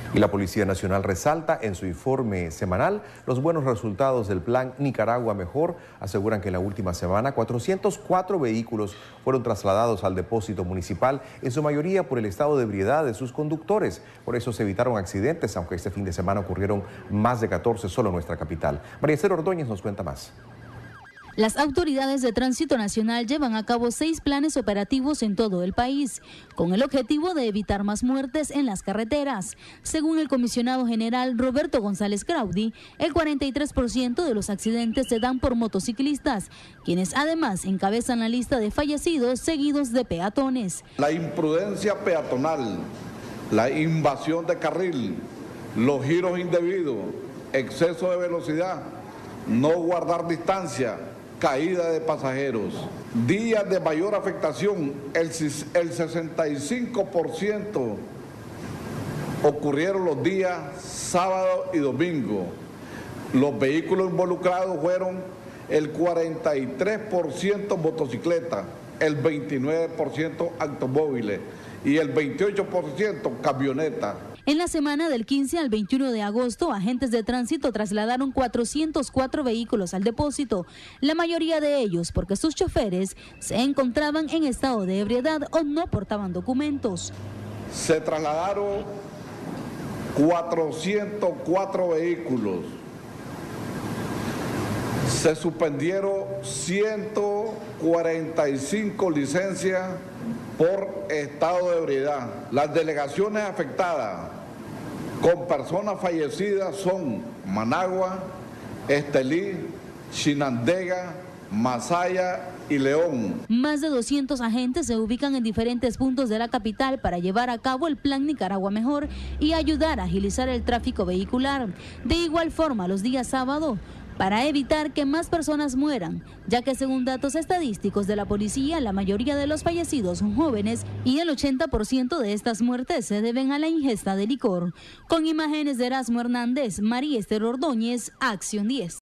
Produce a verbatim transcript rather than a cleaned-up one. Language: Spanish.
Y la Policía Nacional resalta en su informe semanal los buenos resultados del plan Nicaragua Mejor. Aseguran que en la última semana cuatrocientos cuatro vehículos fueron trasladados al depósito municipal, en su mayoría por el estado de ebriedad de sus conductores. Por eso se evitaron accidentes, aunque este fin de semana ocurrieron más de catorce solo en nuestra capital. María Esther Ordóñez nos cuenta más. Las autoridades de tránsito nacional llevan a cabo seis planes operativos en todo el país, con el objetivo de evitar más muertes en las carreteras. Según el comisionado general Roberto González Graudi, el cuarenta y tres por ciento de los accidentes se dan por motociclistas, quienes además encabezan la lista de fallecidos seguidos de peatones. La imprudencia peatonal, la invasión de carril, los giros indebidos, exceso de velocidad, no guardar distancia, caída de pasajeros. Días de mayor afectación, el, el sesenta y cinco por ciento ocurrieron los días sábado y domingo. Los vehículos involucrados fueron el cuarenta y tres por ciento motocicletas, el veintinueve por ciento automóviles y el veintiocho por ciento camionetas. En la semana del quince al veintiuno de agosto, agentes de tránsito trasladaron cuatrocientos cuatro vehículos al depósito, la mayoría de ellos porque sus choferes se encontraban en estado de ebriedad o no portaban documentos. Se trasladaron cuatrocientos cuatro vehículos. Se suspendieron ciento cuarenta y cinco licencias por estado de ebriedad. Las delegaciones afectadas con personas fallecidas son Managua, Estelí, Chinandega, Masaya y León. Más de doscientos agentes se ubican en diferentes puntos de la capital para llevar a cabo el plan Nicaragua Mejor y ayudar a agilizar el tráfico vehicular. De igual forma, los días sábado, para evitar que más personas mueran, ya que según datos estadísticos de la policía, la mayoría de los fallecidos son jóvenes y el ochenta por ciento de estas muertes se deben a la ingesta de licor. Con imágenes de Erasmo Hernández, María Esther Ordóñez, Acción diez.